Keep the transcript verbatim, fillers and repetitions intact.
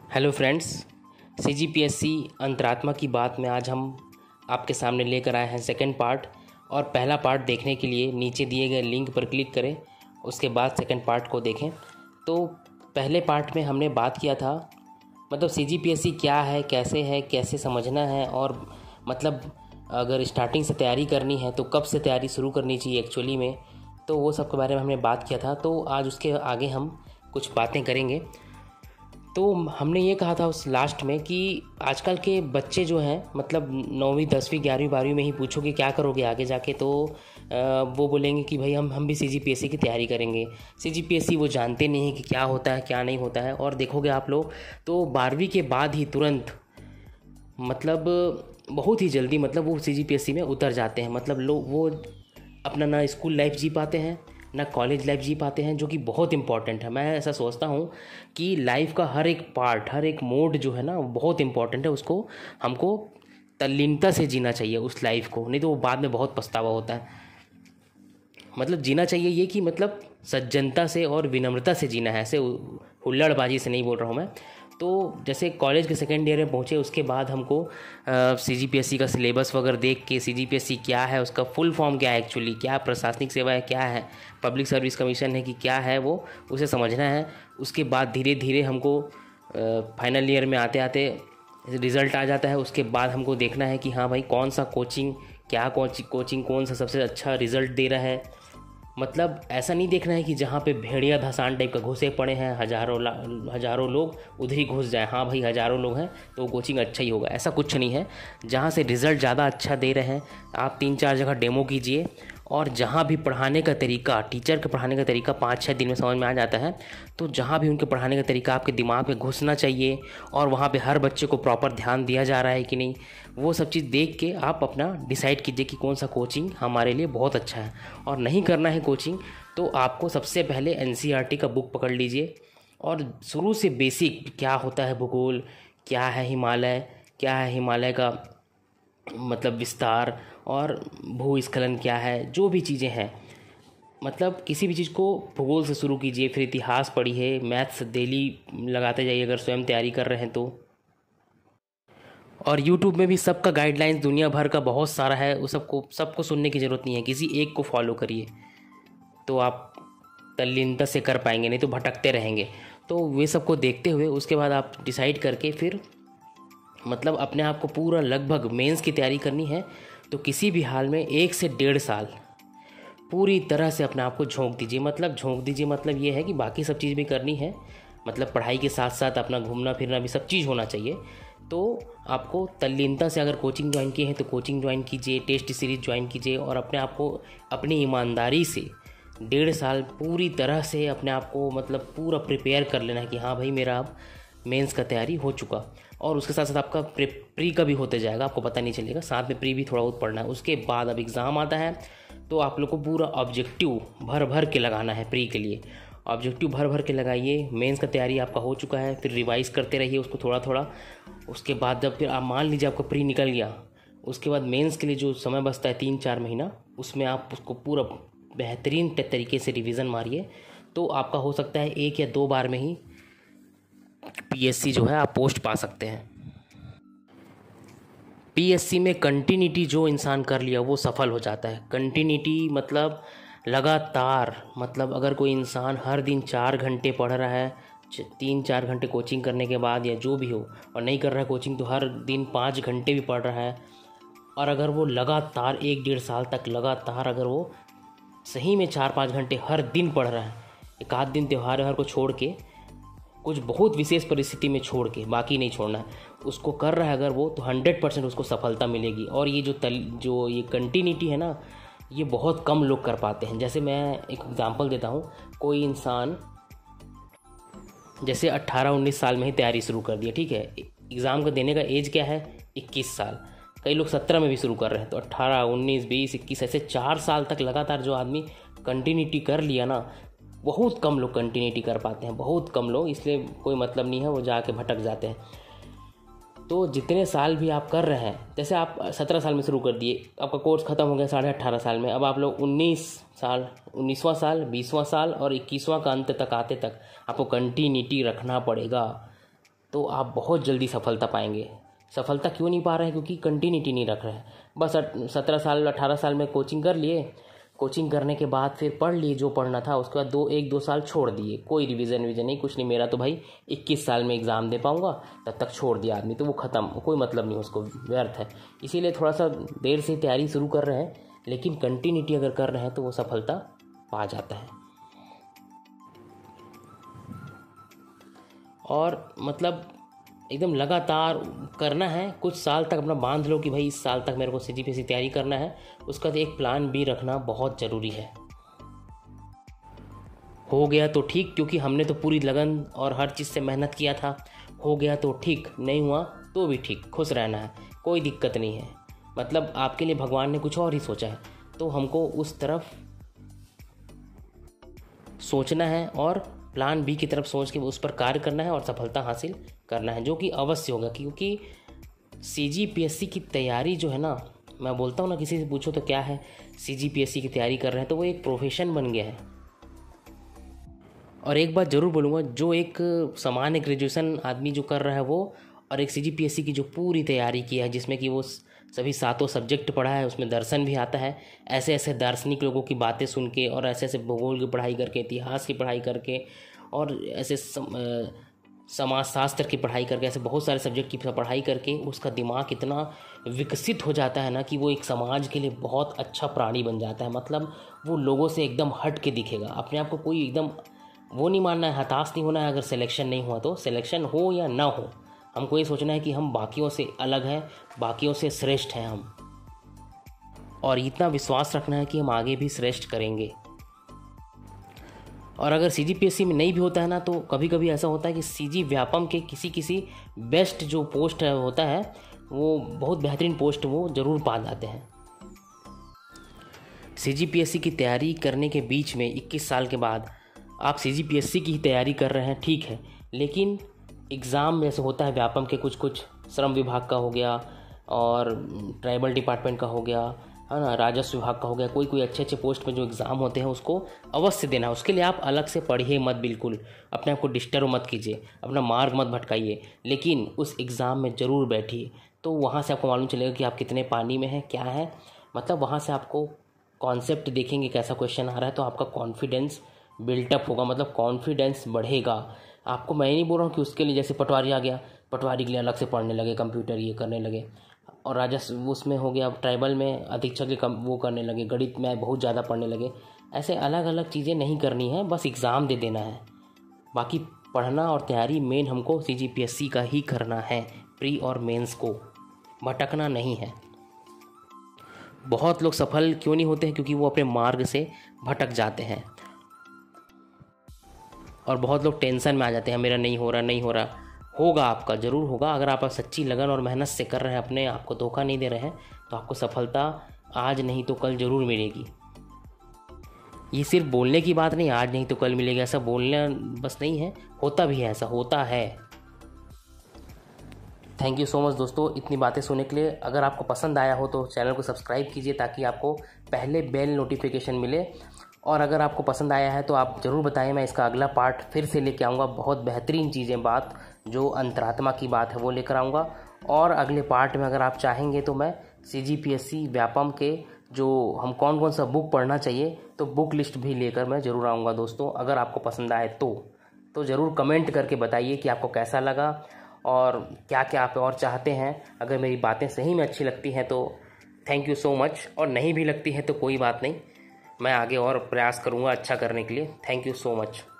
Hello friends, CGPSC अंतरात्मा की बात में आज हम आपके सामने लेकर आए हैं सेकंड पार्ट। और पहला पार्ट देखने के लिए नीचे दिए गए लिंक पर क्लिक करें, उसके बाद सेकंड पार्ट को देखें। तो पहले पार्ट में हमने बात किया था मतलब सीजीपीएससी क्या है, कैसे है, कैसे समझना है, और मतलब अगर स्टार्टिंग से तैयारी करनी है तो कब से तैयारी शुरू करनी चाहिए एक्चुअली में, तो वो सब के बारे में हमने बात किया था। तो आज उसके आगे हम कुछ बातें करेंगे। तो हमने ये कहा था उस लास्ट में कि आजकल के बच्चे जो हैं मतलब नौवीं दसवीं ग्यारहवीं बारहवीं में ही पूछो कि क्या करोगे आगे जाके, तो वो बोलेंगे कि भाई हम हम भी सीजीपीएससी की तैयारी करेंगे। सीजीपीएससी वो जानते नहीं हैं कि क्या होता है क्या नहीं होता है। और देखोगे आप लोग तो बारहवीं के बाद ही तुरंत मतलब बहुत ही जल्दी मतलब वो सीजीपीएससी में उतर जाते हैं। मतलब लोग वो अपना ना स्कूल लाइफ जी पाते हैं ना कॉलेज लाइफ जी पाते हैं, जो कि बहुत इंपॉर्टेंट है। मैं ऐसा सोचता हूँ कि लाइफ का हर एक पार्ट, हर एक मोड जो है ना वो बहुत इंपॉर्टेंट है। उसको हमको तल्लीनता से जीना चाहिए उस लाइफ को, नहीं तो वो बाद में बहुत पछतावा होता है। मतलब जीना चाहिए ये कि मतलब सज्जनता से और विनम्रता से जीना है, ऐसे हुल्लड़बाजी से नहीं बोल रहा हूँ मैं। तो जैसे कॉलेज के सेकेंड ईयर में पहुँचे उसके बाद हमको सीजीपीएससी का सिलेबस वगैरह देख के सीजीपीएससी क्या है, उसका फुल फॉर्म क्या है, एक्चुअली क्या प्रशासनिक सेवा है, क्या है पब्लिक सर्विस कमीशन है कि क्या है, वो उसे समझना है। उसके बाद धीरे धीरे हमको फाइनल ईयर में आते आते रिज़ल्ट आ जाता है। उसके बाद हमको देखना है कि हाँ भाई कौन सा कोचिंग, क्या कोचिंग कौन सा सबसे अच्छा रिज़ल्ट दे रहा है। मतलब ऐसा नहीं देखना है कि जहाँ पे भेड़िया धसान टाइप का घुसे पड़े हैं हज़ारों हज़ारों लोग उधर ही घुस जाए, हाँ भाई हज़ारों लोग हैं तो वो कोचिंग अच्छा ही होगा, ऐसा कुछ नहीं है। जहाँ से रिज़ल्ट ज़्यादा अच्छा दे रहे हैं आप तीन चार जगह डेमो कीजिए, और जहाँ भी पढ़ाने का तरीका, टीचर के पढ़ाने का तरीका पाँच छः दिन में समझ में आ जाता है। तो जहाँ भी उनके पढ़ाने का तरीका आपके दिमाग में घुसना चाहिए, और वहाँ पे हर बच्चे को प्रॉपर ध्यान दिया जा रहा है कि नहीं, वो सब चीज़ देख के आप अपना डिसाइड कीजिए कि कौन सा कोचिंग हमारे लिए बहुत अच्छा है। और नहीं करना है कोचिंग तो आपको सबसे पहले एनसीईआरटी का बुक पकड़ लीजिए, और शुरू से बेसिक क्या होता है भूगोल, क्या है हिमालय, क्या है हिमालय का मतलब विस्तार, और भूस्खलन क्या है, जो भी चीज़ें हैं मतलब किसी भी चीज़ को भूगोल से शुरू कीजिए। फिर इतिहास पढ़िए, मैथ्स डेली लगाते जाइए अगर स्वयं तैयारी कर रहे हैं तो। और यूट्यूब में भी सबका गाइडलाइंस दुनिया भर का बहुत सारा है, उस सबको सबको सुनने की ज़रूरत नहीं है, किसी एक को फॉलो करिए तो आप तल्लीनता से कर पाएंगे, नहीं तो भटकते रहेंगे। तो वे सबको देखते हुए उसके बाद आप डिसाइड करके फिर मतलब अपने आप को पूरा लगभग मेंस की तैयारी करनी है तो किसी भी हाल में एक से डेढ़ साल पूरी तरह से अपने आप को झोंक दीजिए। मतलब झोंक दीजिए मतलब ये है कि बाकी सब चीज़ भी करनी है, मतलब पढ़ाई के साथ साथ अपना घूमना फिरना भी सब चीज़ होना चाहिए। तो आपको तल्लीनता से अगर कोचिंग ज्वाइन किए हैं तो कोचिंग ज्वाइन कीजिए, टेस्ट सीरीज ज्वाइन कीजिए, और अपने आप को अपनी ईमानदारी से डेढ़ साल पूरी तरह से अपने आप को मतलब पूरा प्रिपेयर कर लेना है कि हाँ भाई मेरा अब मेंस का तैयारी हो चुका। और उसके साथ साथ आपका प्री प्री का भी होते जाएगा, आपको पता नहीं चलेगा, साथ में प्री भी थोड़ा बहुत पढ़ना है। उसके बाद अब एग्ज़ाम आता है तो आप लोग को पूरा ऑब्जेक्टिव भर भर के लगाना है प्री के लिए। ऑब्जेक्टिव भर भर के लगाइए। मेंस का तैयारी आपका हो चुका है, फिर रिवाइज़ करते रहिए उसको थोड़ा थोड़ा। उसके बाद जब फिर आप मान लीजिए आपका प्री निकल गया, उसके बाद मेंस के लिए जो समय बचता है तीन चार महीना, उसमें आप उसको पूरा बेहतरीन तरीके से रिवीजन मारिए। तो आपका हो सकता है एक या दो बार में ही पीएससी जो है आप पोस्ट पा सकते हैं। पीएससी में कंटिन्यूटी जो इंसान कर लिया वो सफल हो जाता है। कंटिन्यूटी मतलब लगातार, मतलब अगर कोई इंसान हर दिन चार घंटे पढ़ रहा है, तीन चार घंटे कोचिंग करने के बाद या जो भी हो, और नहीं कर रहा है कोचिंग तो हर दिन पाँच घंटे भी पढ़ रहा है, और अगर वो लगातार एक डेढ़ साल तक लगातार अगर वो सही में चार पाँच घंटे हर दिन पढ़ रहा है, एक आध दिन त्यौहार व्यवहार को छोड़ के, कुछ बहुत विशेष परिस्थिति में छोड़ के, बाकी नहीं छोड़ना है, उसको कर रहा है अगर वो, तो हंड्रेड परसेंट उसको सफलता मिलेगी। और ये जो तल जो ये कंटिन्यूटी है ना, ये बहुत कम लोग कर पाते हैं। जैसे मैं एक एग्जांपल देता हूँ, कोई इंसान जैसे अट्ठारह उन्नीस साल में ही तैयारी शुरू कर दिया, ठीक है, एग्ज़ाम का देने का एज क्या है इक्कीस साल, कई लोग सत्रह में भी शुरू कर रहे हैं, तो अट्ठारह उन्नीस बीस इक्कीस ऐसे चार साल तक लगातार जो आदमी कंटिन्यूटी कर लिया ना, बहुत कम लोग कंटिन्यूटी कर पाते हैं, बहुत कम लोग, इसलिए कोई मतलब नहीं है, वो जाके भटक जाते हैं। तो जितने साल भी आप कर रहे हैं, जैसे आप सत्रह साल में शुरू कर दिए, आपका कोर्स ख़त्म हो गया साढ़े अट्ठारह साल में, अब आप लोग उन्नीस साल उन्नीसवां साल बीसवां साल और इक्कीसवां का अंत तक आते तक आपको कंटिन्यूटी रखना पड़ेगा। तो आप बहुत जल्दी सफलता पाएंगे। सफलता क्यों नहीं पा रहे हैं? क्योंकि कंटिन्यूटी नहीं रख रहे हैं। बस सत्रह साल अठारह साल में कोचिंग कर लिए, कोचिंग करने के बाद फिर पढ़ लिए जो पढ़ना था, उसके बाद दो एक दो साल छोड़ दिए, कोई रिवीजन विजन नहीं, कुछ नहीं। मेरा तो भाई इक्कीस साल में एग्ज़ाम दे पाऊंगा, तब तक छोड़ दिया आदमी, तो वो ख़त्म, कोई मतलब नहीं उसको, व्यर्थ है। इसीलिए थोड़ा सा देर से तैयारी शुरू कर रहे हैं, लेकिन कंटिन्यूटी अगर कर रहे हैं तो वो सफलता पा जाता है। और मतलब एकदम लगातार करना है, कुछ साल तक अपना बांध लो कि भाई इस साल तक मेरे को सीजीपीएससी तैयारी करना है। उसका एक प्लान भी रखना बहुत ज़रूरी है। हो गया तो ठीक, क्योंकि हमने तो पूरी लगन और हर चीज़ से मेहनत किया था। हो गया तो ठीक, नहीं हुआ तो भी ठीक, खुश रहना है, कोई दिक्कत नहीं है। मतलब आपके लिए भगवान ने कुछ और ही सोचा है, तो हमको उस तरफ सोचना है और प्लान बी की तरफ सोच के उस पर कार्य करना है और सफलता हासिल करना है, जो कि अवश्य होगा। क्योंकि सीजीपीएससी की तैयारी जो है ना, मैं बोलता हूँ ना, किसी से पूछो तो क्या है, सीजीपीएससी की तैयारी कर रहे हैं तो वो एक प्रोफेशन बन गया है। और एक बात ज़रूर बोलूँगा, जो एक सामान्य ग्रेजुएशन आदमी जो कर रहा है वो, और एक सीजीपीएससी की जो पूरी तैयारी की है, जिसमें कि वो सभी सातों सब्जेक्ट पढ़ा है, उसमें दर्शन भी आता है, ऐसे ऐसे दार्शनिक लोगों की बातें सुन के और ऐसे ऐसे भूगोल की पढ़ाई करके, इतिहास की पढ़ाई करके और ऐसे सम, समाजशास्त्र की पढ़ाई करके, ऐसे बहुत सारे सब्जेक्ट की पढ़ाई करके उसका दिमाग इतना विकसित हो जाता है ना कि वो एक समाज के लिए बहुत अच्छा प्राणी बन जाता है। मतलब वो लोगों से एकदम हट के दिखेगा। अपने आप को कोई एकदम वो नहीं मानना है, हताश नहीं होना है अगर सिलेक्शन नहीं हुआ तो। सिलेक्शन हो या ना हो, हमको ये सोचना है कि हम बाकियों से अलग हैं, बाकियों से श्रेष्ठ हैं हम, और इतना विश्वास रखना है कि हम आगे भी श्रेष्ठ करेंगे। और अगर सीजीपीएससी में नहीं भी होता है ना, तो कभी कभी ऐसा होता है कि सीजी व्यापम के किसी किसी बेस्ट जो पोस्ट है होता है, वो बहुत बेहतरीन पोस्ट वो ज़रूर पा जाते हैं। सीजीपीएससी की तैयारी करने के बीच में इक्कीस साल के बाद आप सीजीपीएससी की तैयारी कर रहे हैं, ठीक है, लेकिन एग्ज़ाम जैसे होता है व्यापम के, कुछ कुछ श्रम विभाग का हो गया और ट्राइबल डिपार्टमेंट का हो गया, है ना, राजस्व विभाग का हो गया, कोई कोई अच्छे अच्छे पोस्ट में जो एग्ज़ाम होते हैं उसको अवश्य देना है। उसके लिए आप अलग से पढ़िए मत, बिल्कुल अपने आप को डिस्टर्ब मत कीजिए, अपना मार्ग मत भटकाइए, लेकिन उस एग्ज़ाम में ज़रूर बैठिए। तो वहाँ से आपको मालूम चलेगा कि आप कितने पानी में हैं, क्या है, मतलब वहाँ से आपको कॉन्सेप्ट देखेंगे कैसा क्वेश्चन आ रहा है, तो आपका कॉन्फिडेंस बिल्टअप होगा, मतलब कॉन्फिडेंस बढ़ेगा। आपको मैं नहीं बोल रहा हूँ कि उसके लिए जैसे पटवारी आ गया, पटवारी के लिए अलग से पढ़ने लगे, कंप्यूटर ये करने लगे, और राजस्व उसमें हो गया, ट्राइबल में अधीक्षक कम वो करने लगे, गणित में बहुत ज़्यादा पढ़ने लगे। ऐसे अलग अलग चीज़ें नहीं करनी है, बस एग्ज़ाम दे देना है। बाकी पढ़ना और तैयारी मेन हमको सीजीपीएससी का ही करना है, प्री और मेंस को भटकना नहीं है। बहुत लोग सफल क्यों नहीं होते हैं? क्योंकि वो अपने मार्ग से भटक जाते हैं, और बहुत लोग टेंशन में आ जाते हैं, मेरा नहीं हो रहा नहीं हो रहा। होगा, आपका ज़रूर होगा। अगर आप सच्ची लगन और मेहनत से कर रहे हैं, अपने आप को धोखा नहीं दे रहे हैं, तो आपको सफलता आज नहीं तो कल ज़रूर मिलेगी। ये सिर्फ बोलने की बात नहीं, आज नहीं तो कल मिलेगी, ऐसा बोलना बस नहीं है, होता भी है, ऐसा होता है। थैंक यू सो मच दोस्तों इतनी बातें सुनने के लिए। अगर आपको पसंद आया हो तो चैनल को सब्सक्राइब कीजिए, ताकि आपको पहले बेल नोटिफिकेशन मिले। और अगर आपको पसंद आया है तो आप ज़रूर बताएं, मैं इसका अगला पार्ट फिर से लेके आऊँगा। बहुत बेहतरीन चीज़ें, बात जो अंतरात्मा की बात है वो लेकर आऊँगा। और अगले पार्ट में अगर आप चाहेंगे तो मैं सीजीपीएससी व्यापम के जो हम कौन कौन सा बुक पढ़ना चाहिए, तो बुक लिस्ट भी लेकर मैं ज़रूर आऊँगा दोस्तों। अगर आपको पसंद आए तो तो ज़रूर कमेंट करके बताइए कि आपको कैसा लगा और क्या क्या आप और चाहते हैं। अगर मेरी बातें सही में अच्छी लगती हैं तो थैंक यू सो मच, और नहीं भी लगती है तो कोई बात नहीं, मैं आगे और प्रयास करूँगा अच्छा करने के लिए। Thank you so much.